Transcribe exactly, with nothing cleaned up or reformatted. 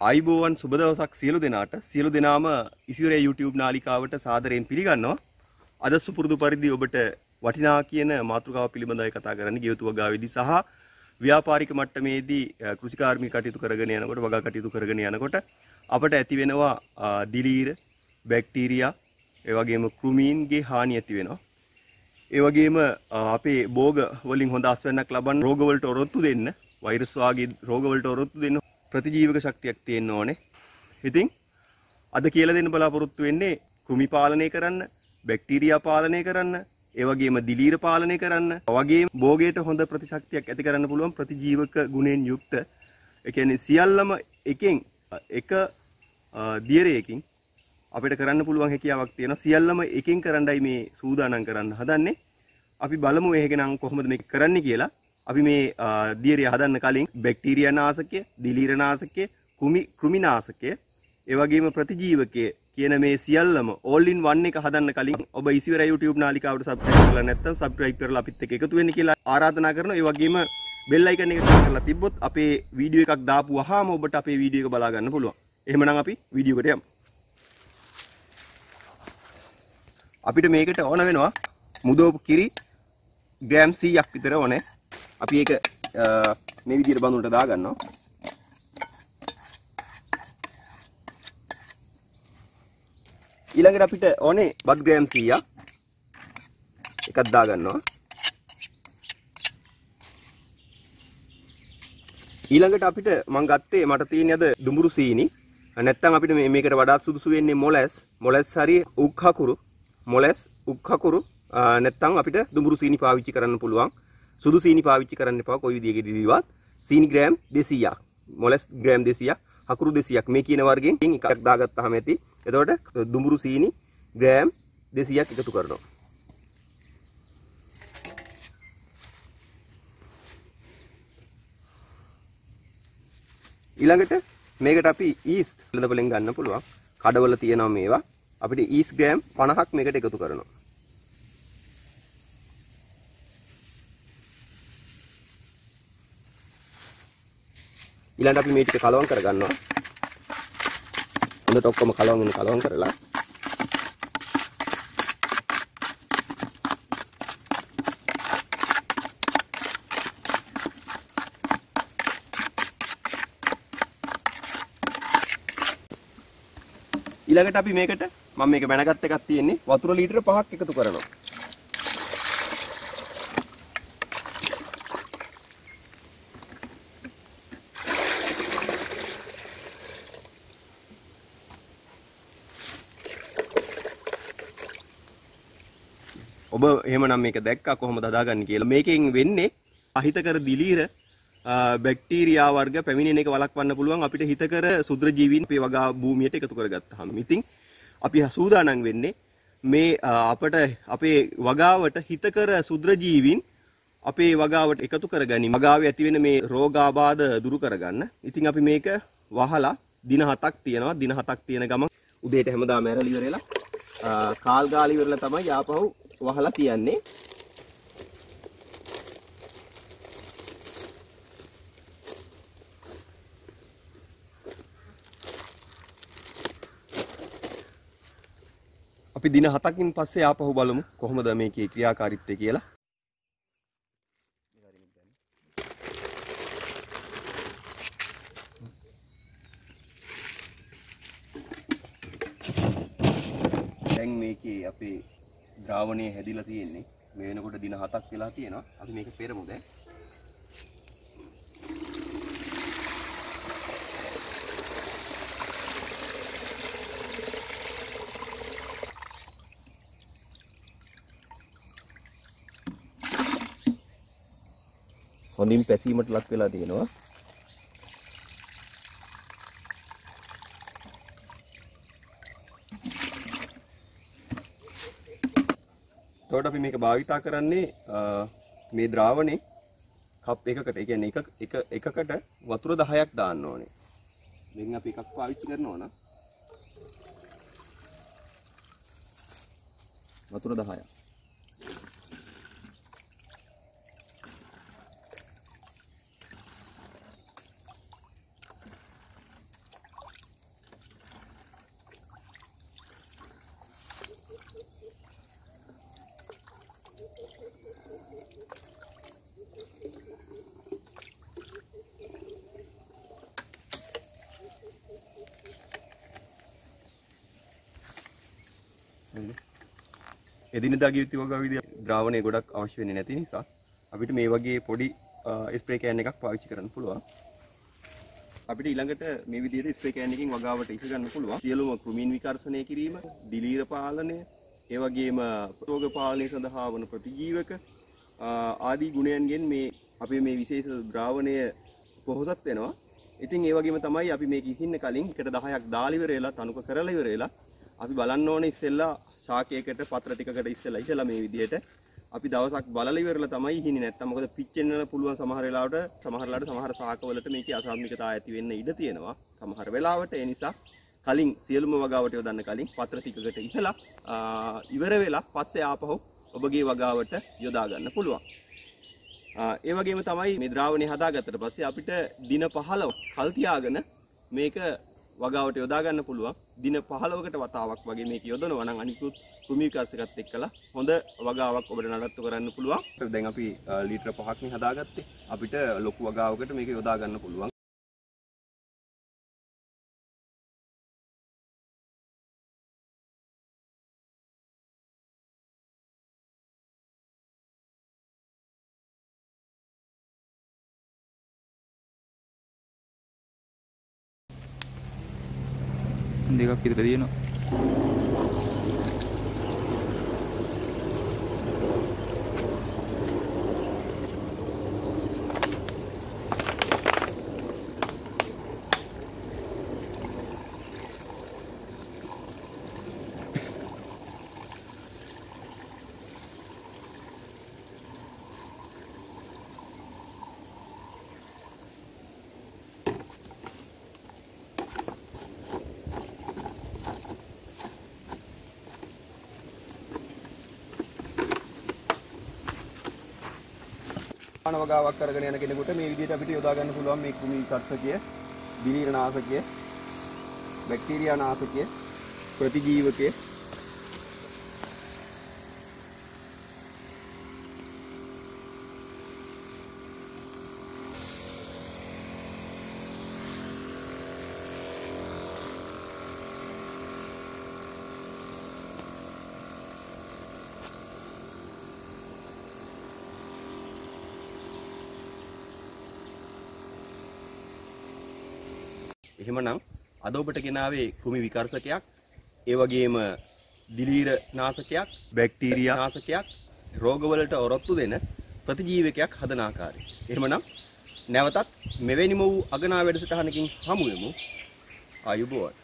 ආයිබෝවන් සුබ දවසක් සියලු දෙනාට. සියලු දෙනාම ඉසිවරේ YouTube නාලිකාවට සාදරයෙන් පිළිගන්නවා. අද සුපුරුදු පරිදි ඔබට වටිනා කියන මාතෘකාව පිළිබඳව කතා කරන්න ගෙවතු වගාවේදී සහ ව්‍යාපාරික මට්ටමේදී කෘෂිකාර්මික කටයුතු කරගෙන යනකොට වගා කටයුතු කරගෙන යනකොට අපට ඇති වෙනවා දිලීර, බැක්ටීරියා, ඒ වගේම කෘමීන්ගේ හානි ඇති වෙනවා. ඒ වගේම අපේ භෝග වලින් හොඳ ආස්වැන්නක් ලබන්න රෝග වලට ඔරොත්තු දෙන්න, වෛරස් වාගේ රෝග වලට ඔරොත්තු දෙන්න ප්‍රතිජීවක ශක්තියක් තියෙන්න ඕනේ. ඉතින් අද කියලා දෙන්න බලාපොරොත්තු වෙන්නේ කෘමි පාලනය කරන්න, බැක්ටීරියා පාලනය කරන්න, ඒ වගේම දිලීර පාලනය කරන්න, වගේම භෝගයට හොඳ ප්‍රතිශක්තියක් ඇති කරන්න පුළුවන් ප්‍රතිජීවක ගුණයෙන් යුක්ත, ඒ කියන්නේ සියල්ලම එකෙන් එක දියරයකින් අපිට කරන්න පුළුවන් හැකියාවක් තියෙනවා. සියල්ලම එකෙන් කරන්නයි මේ සූදානම් කරන්න හදන්නේ. අපි බලමු එහෙනම් කොහොමද මේක කරන්නේ කියලා. අපි මේ දියරිය හදන්න කලින් බැක්ටීරියා නාශකය, දිලීර නාශකය, කෘමි කෘමි නාශකය, ඒ වගේම ප්‍රතිජීවකය කියන මේ සියල්ලම all in one එක හදන්න කලින් ඔබ ඉසිවර YouTube නාලිකාවට subscribe කරලා නැත්නම් subscribe කරලා අපිත් එක්ක එකතු වෙන්න කියලා ආරාධනා කරනවා. ඒ වගේම bell icon එක click කරලා තිබ්බොත් අපේ වීඩියෝ එකක් දාපු වහාම ඔබට අපේ වීඩියෝ එක බලා ගන්න පුළුවන්. එහෙමනම් අපි වීඩියෝ එකට යමු. අපිට මේකට ඕන වෙනවා මුදෝපු කිරි ග්‍රෑම් සීයක් විතර ඕනේ. අපි ඒක මේ විදිහට බඳුනට දා ගන්නවා. ඊළඟට අපිට ඕනේ බත් ග්‍රෑම් සීයක් එකක් දා ගන්නවා. ඊළඟට අපිට මම ගත්තේ මට තියෙන අද දුඹුරු සීනි. නැත්තම් අපිට මේකට වඩාත් සුදුසු වෙන්නේ මොලැස්. මොලැස් හරි උක් හකුරු. මොලැස් උක් හකුරු නැත්තම් අපිට දුඹුරු සීනි පාවිච්චි කරන්න පුළුවන්. සුදු සීනි පාවිච්චි කරන්න එපා කොයි විදියකදීවත්. සීනි ග්‍රෑම් දෙසීයක්, මොලැස් ග්‍රෑම් දෙසීයක්, හකුරු දෙසීයක් මේ කියන වර්ගයෙන් එකක් දාගත්තාම ඇති. එතකොට දුඹුරු සීනි ග්‍රෑම් දෙසීයක් එකතු කරනවා. ඊළඟට මේකට අපි ඊස්ට් ලඳපලෙන් ගන්න පුළුවන්. කඩවල තියෙනවා මේවා. අපිට ඊස්ට් ග්‍රෑම් පනහක් මේකට එකතු කරනවා. ඊළඟට අපි මේ ටික කලවම් කරගන්නවා. හොඳට ඔක්කොම කලවම් වෙන කලවම් කරලා ඊළඟට අපි මේකට මම මේක බැනගත් එකක් තියෙන්නේ වතුර ලීටර පහක් එකතු කරනවා. ඔබ එහෙමනම් මේක දැක්කා කොහොමද හදාගන්නේ කියලා. මේකෙන් වෙන්නේ අහිතකර දිලීර බැක්ටීරියා වර්ග පැමිණෙන එක වළක්වන්න පුළුවන් අපිට හිතකර සුද්‍ර ජීවීන් අපේ වගා භූමියට එකතු කරගත්තාම. ඉතින් අපි සූදානම් වෙන්නේ මේ අපට අපේ වගාවට හිතකර සුද්‍ර ජීවීන් අපේ වගාවට එකතු කරගනිමු. වගාවේ ඇති වෙන මේ රෝගාබාධ දුරු කරගන්න. ඉතින් අපි මේක වහලා දින හතක් තියෙනවා. දින හතක් තියෙන ගමන් උදේට හැමදාම ඇරලි ඉවරලා කාල් ගාලි ඉවරලා තමයි ආපහු වහලා තියන්නේ. අපි දින හතකින් පස්සේ ආපහු බලමු කොහොමද මේකේ ක්‍රියාකාරීත්වය කියලා. දැන් මේකේ අපේ ද්‍රාවණය හැදිලා තියෙන්නේ. මේ වෙනකොට දින හතක් වෙලා තියෙනවා. අපි මේක පෙරමු දැන්. හොඳින් පැසීමට ලක් වෙලා තියෙනවා. එතකොට අපි මේක භාවිතා කරන්නේ මේ ද්‍රාවණේ කප් එකකට, ඒ කියන්නේ එක එක එකකට වතුර දහයක් දාන්න ඕනේ. දැන් අපි එකක් පාවිච්චි කරනවා නම් වතුර දහයක්. හරිද? එදිනෙදා ජීවිත වගා විදිය ද්‍රාවණය ගොඩක් අවශ්‍ය වෙන්නේ නැති නිසා අපිට මේ වගේ පොඩි ස්ප්‍රේ කෑන් එකක් පාවිච්චි කරන්න පුළුවන්. අපිට ඊළඟට මේ විදිහට ස්ප්‍රේ කෑන් එකකින් වගාවට ඉස ගන්න පුළුවන්. සියලුම කෘමීන් විකර්ෂණය කිරීම, දිලීර පාලනය, ඒ වගේම රෝග පාලනය සඳහා වන ප්‍රතිජීවක ආදී ගුණයන්ගෙන් මේ අපේ මේ විශේෂ ද්‍රාවණය පොහොසත් වෙනවා. ඉතින් ඒ වගේම තමයි අපි මේක ඉහින්න කලින් එකට දහයක් දාලා ඉවර වෙලා තනුක කරලා ඉවර වෙලා අපි බලන්න ඕනේ ඉස්සෙල්ලා ශාකයකට පත්‍ර ටිකකට ඉස්සෙල්ලා ඉස්සෙල්ලා මේ විදිහට අපි දවසක් බලලා ඉවරලා තමයි ඉහින්නේ. නැත්තම් මොකද පිච්චෙන්න පුළුවන් සමහර වෙලාවට සමහර වෙලාවට සමහර ශාකවලට මේකේ අසාත්මිකතා ඇති වෙන්න ඉඩ තියෙනවා. සමහර වෙලාවට ඒ නිසා කලින් සියලුම වගාවට යොදන්න කලින් පත්‍ර ටිකකට ඉහලා ඉවර වෙලා පස්සේ ආපහු ඔබගේ වගාවට යොදා ගන්න පුළුවන්. ඒ වගේම තමයි මේ ද්‍රාවණය හදාගත්තට පස්සේ අපිට දින පහළොව කල් තියාගෙන මේක වගාවට යොදා ගන්න පුළුවන්. දින පහළොවකට වතාවක් වගේ මේක යොදනවා නම් අනිකුත් කෘමි විකාශකත් එක්කලා හොඳ වගාවක් ඔබට නඩත්තු කරන්න පුළුවන්. දැන් අපි ලීටර පහක් නේ හදාගත්තේ. අපිට ලොකු වගාවකට මේක යොදා ගන්න පුළුවන්. දෙකක් විතර තියෙනවා. වගාවක් කරගෙන යන කෙනෙකුට මේ විදිහට අපිට යොදා ගන්න පුළුවන් මේ කෘමි විකර්ෂකය, දිලීර නාශකය, බැක්ටීරියා නාශකය, ප්‍රතිජීවකය. එහෙමනම් අද ඔබට ගෙනාවේ කෘමි විකර්ෂකයක්, ඒ වගේම දිලීර නාශකයක්, බැක්ටීරියා නාශකයක්, රෝගවලට ඔරොත්තු දෙන ප්‍රතිජීවකයක් හදන ආකාරය. එහෙමනම් නැවතත් මෙවැනිම වූ අගනා වැඩසටහනකින් හමු වෙමු. ආයුබෝවන්.